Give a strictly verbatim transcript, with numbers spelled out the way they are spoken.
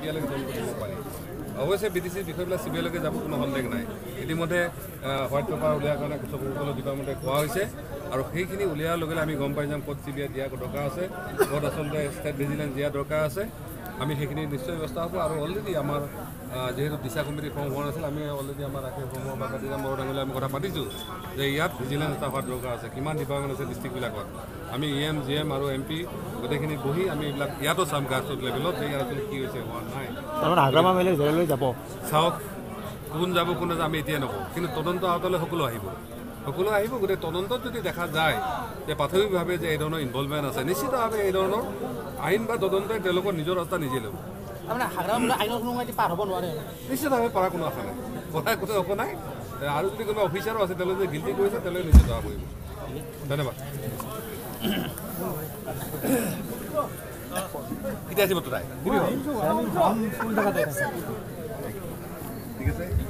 তেতিয়ালৈকে তদন্ত কৰিব পাৰি অৱশ্যে বি টি চিৰ বিষয়বিলাক চি বি আইলৈকে যাব কোনো সন্দেহ নাই ইতিমধ্যে হোৱাইট পেপাৰ উলিওৱাৰ কাৰণে সকলো ডিপাৰ্টমেণ্টে কোৱা হৈছে আৰু সেইখিনি উলিওৱাৰ লগে লগে আমি গম পাই যাম ক'ত চি বি আই দিয়া দৰকাৰ আছে ক'ত আচলতে ষ্টেট ভিজিলেন্স দিয়া দৰকাৰ আছে আমি সেইখিনি নিশ্চয় ব্যৱস্থা হ'ব আৰু অলৰেডি আমাৰ যেহেতু দিশা কমিটি ফৰ্ম হোৱা নাছিল আমি অলৰেডি আমাৰ ৰাষ্ট্ৰীয় ফৰ্মৰ বা কাটিজাম বৰডাঙলৈ আমি কথা পাতিছোঁ যে ইয়াত ভিজিলেন্স এটা হোৱাৰ দৰকাৰ আছে কিমান ডিপাৰ্টমেণ্ট আছে ডিষ্ট্ৰিক্টবিলাকত আমি ই এম জি এম আৰু এম পি গোটেইখিনি বহি আমি এইবিলাক ইয়াতো চাম গ্ৰাছৰুট লেভেলত যে ইয়াত কি হৈছে হোৱা নাই জেললৈ যাব চাওক কোন যাব কোন নাযাব আমি এতিয়া নকওঁ কিন্তু তদন্ত আওতালৈ সকলো আহিব সকলো আহিব গোটেই তদন্তত যদি দেখা যায় যে প্ৰাথমিকভাৱে যে এই ধৰণৰ ইনভলভমেণ্ট আছে নিশ্চিতভাৱে এই ধৰণৰ আইন বা তদন্তই তেওঁলোকৰ নিজৰ ৰাস্তা নিজে ল'ব নিশ্চিতভাৱে পৰা কোনো আশা নাই পঢ়াৰ কোনো আশা নাই আৰু যদি কোনোবা অফিচাৰো আছে তেওঁলোকে যদি গিল্টি কৰিছে তেওঁলোকে নিশ্চিত ধৰা পৰিব ধন্যবাদ কেতিয়া আহিব তোৰাই ঠিক আছে